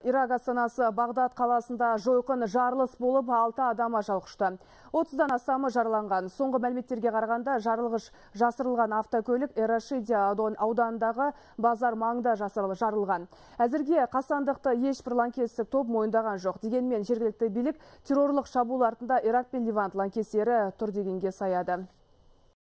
Ирак астанасы Бағдад қаласында жойқын жарылыс болып 6 адам ажал құшты. 30-дан астамы жараланған. Соңғы мәліметтерге қарағанда жарылғыш жасырылған автокөлік Эра-Шиди ауданындағы базар маңында жарылған. Әзірге қасандықты ешбір лаңкестік топ мойындаған жоқ. Дегенмен жергілікті билік террорлық шабуыл артында Ирак пен Ливан лаңкестері тұр дегенге саяды.